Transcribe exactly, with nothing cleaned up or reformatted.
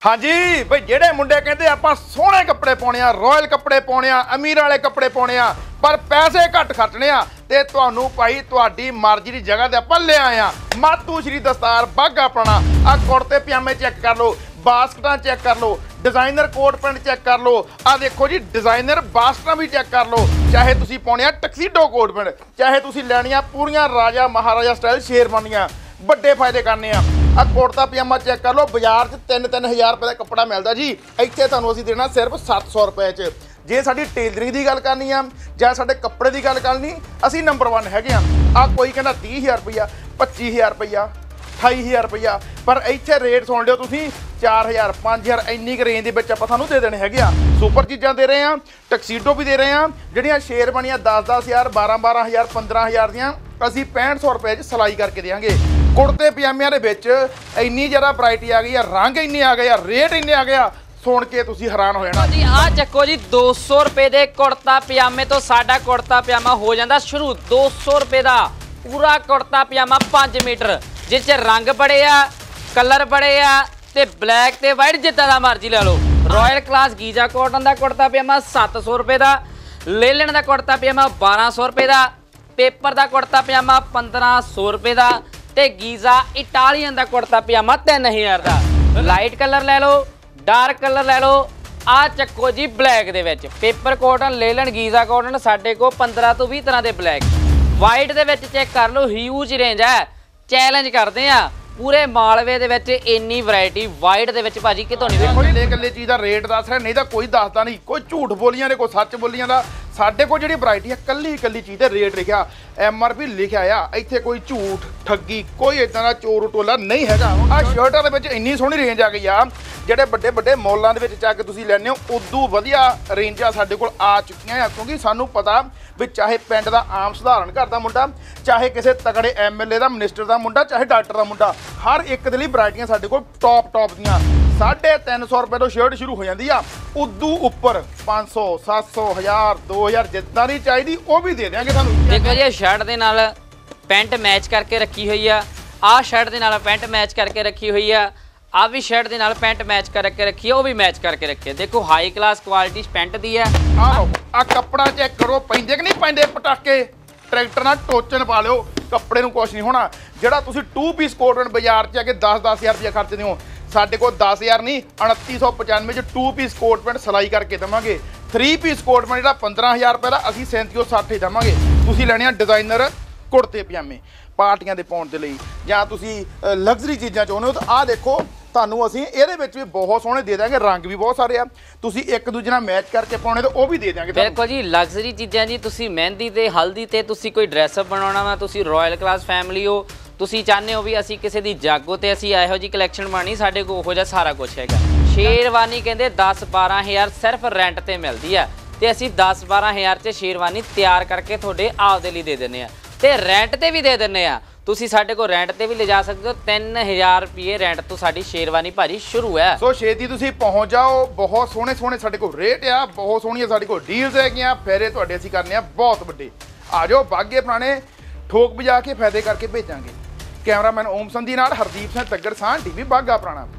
हाँ जी बई जेडे मुंडे कहते आपां सोहणे कपड़े पाउणे आ, रॉयल कपड़े पाउणे आ, अमीर वाले कपड़े पाउणे आ, पर पैसे घट खर्चने आ ते तुहानू भाई तुहाडी मर्जी दी जगह ते आपां ले आए आ। मातू श्री दस्तार बाघा पुराणा आ कुर्ते पजामे चेक कर लो, बास्कटां चेक कर लो, डिजाइनर कोट पैंट चेक कर लो, आ देखो जी डिजाइनर बास्कटां भी चेक कर लो। चाहे तुसीं पाउणे आ टक्सीडो कोट पैंट, चाहे तुसीं लैणियां पूरियां राजा महाराजा स्टाइल शेरवानियां, बड़े फायदे करने आ। आ कुर्ता पजामा चेक कर लो, बाजार च तीन तीन हज़ार रुपए का कपड़ा मिलता जी, इत्थे तुहानू असीं देना सिर्फ सत्त सौ रुपए च। जे साडी टेलरिंग की गल करनी आ जां साडे कपड़े की गल करनी, असीं नंबर वन हैगे आ। आ कोई कहना तीह हज़ार रुपया, पच्ची हज़ार रुपया, अठाई हज़ार रुपया, पर इत्थे रेट सुन लिओ तुसीं चार हज़ार पाँच हज़ार इन्नी क रेंज दे विच आपां तुहानू दे देने हैगे आ। सुपर चीज़ां दे रहे हैं, टक्सीडो भी दे रहे हैं, जिहड़ियां शेरवानियां दस दस हज़ार बारह बारह हज़ार पंद्रह हज़ार दियां असीं पैंठ सौ रुपए च सिलाई करके देंगे। कुर्ते पजामिਆਂ ਦੇ ਵਿੱਚ ਇੰਨੀ ਜ਼ਿਆਦਾ ਵੈਰਾਈਟੀ ਆ ਗਈ ਆ, ਰੰਗ ਇੰਨੇ ਆ ਗਏ ਆ, ਰੇਟ ਇੰਨੇ ਆ ਗਏ ਆ, ਸੁਣ ਕੇ ਤੁਸੀਂ ਹੈਰਾਨ ਹੋ ਜਾਣਾ ਜੀ। ਆ ਚੱਕੋ ਜੀ दो सौ रुपए ਦੇ ਕੁੜਤਾ ਪਜਾਮੇ ਤੋਂ ਸਾਡਾ ਕੁੜਤਾ ਪਜਾਮਾ ਹੋ ਜਾਂਦਾ ਸ਼ੁਰੂ। दो सौ रुपए ਦਾ ਪੂਰਾ ਕੁੜਤਾ ਪਜਾਮਾ पाँच ਮੀਟਰ, ਜਿਸ 'ਚ ਰੰਗ ਬੜੇ ਆ, ਕਲਰ ਬੜੇ ਆ ਤੇ ਬਲੈਕ ਤੇ ਵਾਈਟ ਜਿੱਦਾਂ ਦਾ ਮਰਜ਼ੀ ਲੈ ਲਓ। ਰਾਇਲ ਕਲਾਸ ਗੀਜ਼ਾ ਕਾਟਨ ਦਾ ਕੁੜਤਾ ਪਜਾਮਾ सत्त सौ रुपए ਦਾ, ਲੇਲਨ ਦਾ ਕੁੜਤਾ ਪਜਾਮਾ बारह सौ रुपए ਦਾ, पेपर का कुर्ता पजामा पंद्रह सौ रुपए का, ते गीजा इटालियन का कुर्ता पजामा तीन हज़ार का। लाइट कलर ले लो, डार्क कलर ले लो। आ चक्को जी ब्लैक दे विच paper cotton, linen, Giza cotton साडे को पंद्रह तो बीस तरह के ब्लैक। वाइट दे विच चेक कर लो, ह्यूज रेंज है। चैलेंज करते हैं पूरे मालवे दे विच इन्नी वैरायटी वाइट दे विच भाजी कितों नहीं देखो जी, इकल्ले चीज़ का रेट दस रहा, नहीं तो कोई दसदा नहीं, कोई झूठ बोलियां ने कोई सच बोलियां दा। साडे कोल जिहड़ी वैरायटी है कल्ली कल्ली चीज़ ते रेट लिखा, एम आर पी लिखा आ, इत्थे कोई झूठ ठगी कोई इदां दा चोर टोला नहीं हैगा। आ शर्टां दे विच इन्नी सोहनी रेंज आ गई आ, ਜਿਹੜੇ ਵੱਡੇ ਵੱਡੇ ਮੌਲਾਂ ਦੇ ਵਿੱਚ ਜਾ ਕੇ ਤੁਸੀਂ ਲੈਣੇ ਹੋ ਉਦੋਂ ਵਧੀਆ ਰੇਂਜਾਂ ਸਾਡੇ ਕੋਲ ਆ ਚੁੱਕੀਆਂ ਆ। ਕਿਉਂਕਿ ਸਾਨੂੰ ਪਤਾ ਵੀ ਚਾਹੇ ਪਿੰਡ ਦਾ ਆਮ ਸਧਾਰਨ ਘਰ ਦਾ ਮੁੰਡਾ, ਚਾਹੇ ਕਿਸੇ ਤਕੜੇ ਐਮ ਐਲ ਏ ਦਾ, ਮਿਨਿਸਟਰ ਦਾ ਮੁੰਡਾ, ਚਾਹੇ ਡਾਕਟਰ ਦਾ ਮੁੰਡਾ, ਹਰ ਇੱਕ ਦੇ ਲਈ ਵੈਰਾਈਟੀਆਂ ਸਾਡੇ ਕੋਲ ਟੌਪ ਟੌਪ ਦੀਆਂ। ਸਾਢੇ ਤਿੰਨ ਸੌ ਰੁਪਏ ਤੋਂ ਸ਼ਰਟ ਸ਼ੁਰੂ ਹੋ ਜਾਂਦੀ ਆ, ਉਦੋਂ ਉੱਪਰ ਪੰਜ ਸੌ ਸੱਤ ਸੌ ਹਜ਼ਾਰ ਦੋ ਹਜ਼ਾਰ ਜਿੱਦਾਂ ਦੀ ਚਾਹੀਦੀ ਉਹ ਵੀ ਦੇ ਦਿਆਂਗੇ ਤੁਹਾਨੂੰ। ਦੇਖੋ ਜੀ ਸ਼ਰਟ ਦੇ ਨਾਲ ਪੈਂਟ ਮੈਚ ਕਰਕੇ ਰੱਖੀ ਹੋਈ ਆ, ਆਹ ਸ਼ਰਟ ਦੇ ਨਾਲ ਪੈਂਟ ਮੈਚ ਕਰਕੇ ਰੱਖੀ ਹੋਈ ਆ, ਆ ਵੀ ਸ਼ਰਟ ਦੇ ਨਾਲ ਪੈਂਟ ਮੈਚ ਕਰਕੇ ਰੱਖੀ ਹੈ, ਉਹ ਵੀ ਮੈਚ ਕਰਕੇ ਰੱਖੀ ਹੈ। ਦੇਖੋ ਹਾਈ ਕਲਾਸ ਕੁਆਲਿਟੀ ਪੈਂਟ ਦੀ ਹੈ। ਆਹੋ ਆ ਕੱਪੜਾ ਚੈੱਕ ਕਰੋ, ਪੈਂਦੇ ਕਿ ਨਹੀਂ ਪੈਂਦੇ ਪਟਾਕੇ। ਟਰੈਕਟਰ ਨਾਲ ਟੋਚਨ ਪਾ ਲਿਓ, ਕੱਪੜੇ ਨੂੰ ਕੁਛ ਨਹੀਂ ਹੋਣਾ। ਜਿਹੜਾ ਤੁਸੀਂ ਟੂ ਪੀਸ ਕੋਟ ਪੈਂਟ ਬਾਜ਼ਾਰ 'ਚ ਆ ਕੇ ਦਸ ਦਸ ਹਜ਼ਾਰ ਰੁਪਇਆ ਖਰਚਦੇ ਹੋ, ਸਾਡੇ ਕੋਲ ਦਸ ਹਜ਼ਾਰ ਨਹੀਂ ਉਨੱਤੀ ਸੌ ਪਚਾਨਵੇਂ 'ਚ ਟੂ ਪੀਸ ਕੋਟ ਪੈਂਟ ਸਿਲਾਈ ਕਰਕੇ ਦੇਵਾਂਗੇ। ਥਰੀ ਪੀਸ ਕੋਟ ਪੈਂਟ ਜਿਹੜਾ ਪੰਦਰਾਂ ਹਜ਼ਾਰ ਰੁਪਏ ਦਾ ਅਸੀਂ ਸੈਂਤੀ ਸੌ ਸੱਠ ਹੀ ਦੇਵਾਂਗੇ। ਤੁਸੀਂ ਲੈਣੇ ਆ ਡਿਜ਼ਾਈਨਰ ਕੁੜਤੇ ਪਜਾਮੇ ਪਾਰਟੀਆਂ ਦੇ ਪਾਉਣ ਦੇ ਲਈ, ਜਾਂ ਤੁਸੀਂ ਲਗਜ਼ਰੀ ਚੀਜ਼ਾਂ ਚਾਹੁੰਦੇ ਹੋ ਤਾਂ ਆਹ ਦੇਖੋ, ਤੁਹਾਨੂੰ ਅਸੀਂ ਇਹਦੇ ਵਿੱਚ ਵੀ ਬਹੁਤ ਸੋਹਣੇ ਦੇ ਦਾਂਗੇ। ਰੰਗ ਵੀ ਬਹੁਤ ਸਾਰੇ ਆ, ਤੁਸੀਂ ਇੱਕ ਦੂਜੇ ਨਾਲ ਮੈਚ ਕਰਕੇ ਪਾਉਣੇ ਤਾਂ ਉਹ ਵੀ ਦੇ ਦਾਂਗੇ। ਬਿਲਕੁਲ ਜੀ ਲਗਜ਼ਰੀ ਚੀਜ਼ਾਂ ਜੀ। ਤੁਸੀਂ ਮਹਿੰਦੀ ਤੇ ਹਲਦੀ ਤੇ ਤੁਸੀਂ ਕੋਈ ਡਰੈਸ ਅਪ ਬਣਾਉਣਾ ਵਾ, ਤੁਸੀਂ ਰਾਇਲ ਕਲਾਸ ਫੈਮਿਲੀ ਹੋ, ਤੁਸੀਂ ਚਾਹੁੰਦੇ ਹੋ ਵੀ ਅਸੀਂ ਕਿਸੇ ਦੀ ਜਾਗੋ ਤੇ ਅਸੀਂ ਇਹੋ ਜਿਹੀ ਕਲੈਕਸ਼ਨ ਬਣਾਉਣੀ, ਸਾਡੇ ਕੋਲ ਉਹੋ ਜਿਹਾ ਸਾਰਾ ਕੁਝ ਹੈਗਾ। ਸ਼ੇਰਵਾਨੀ ਕਹਿੰਦੇ दस बारह ਹਜ਼ਾਰ ਸਿਰਫ ਰੈਂਟ ਤੇ ਮਿਲਦੀ ਆ, ਤੇ ਅਸੀਂ दस बारह ਹਜ਼ਾਰ 'ਚ ਸ਼ੇਰਵਾਨੀ ਤਿਆਰ ਕਰਕੇ ਤੁਹਾਡੇ ਆਪਦੇ ਲਈ ਦੇ ਦਿੰਦੇ ਆ, ਤੇ ਰੈਂਟ ਤੇ ਵੀ ਦੇ ਦਿੰਦੇ ਆ। ਤੁਸੀਂ ਸਾਡੇ ਕੋਲ ਰੈਂਟ ਤੇ ਵੀ ਲਿਜਾ ਸਕਦੇ ਹੋ। तीन हज़ार ਰੁਪਏ ਰੈਂਟ ਤੋਂ ਸਾਡੀ ਸ਼ੇਰਵਾਨੀ ਭਾਜੀ ਸ਼ੁਰੂ ਹੈ। ਸੋ ਛੇਤੀ ਤੁਸੀਂ ਪਹੁੰਚ ਜਾਓ, ਬਹੁਤ ਸੋਹਣੇ ਸੋਹਣੇ ਸਾਡੇ ਕੋਲ ਰੇਟ ਆ, ਬਹੁਤ ਸੋਹਣੀਆਂ ਸਾਡੇ ਕੋਲ ਡੀਲਸ ਹੈਗੀਆਂ। ਫੇਰੇ ਤੁਹਾਡੇ ਅਸੀਂ ਕਰਨੇ ਆ ਬਹੁਤ ਵੱਡੇ। ਆ ਜਾਓ ਬਾਗੇ ਪੁਰਾਣੇ, ਠੋਕ ਵਜਾ ਕੇ ਫਾਇਦੇ ਕਰਕੇ ਭੇਜਾਂਗੇ। ਕੈਮਰਾਮੈਨ ਓਮ ਸੰਧੀ ਨਾਲ ਹਰਦੀਪ ਸਿੰਘ ਤੱਗੜ ਸਾਹ, ਟੀਵੀ ਬਾਗਾ ਪੁਰਾਣਾ।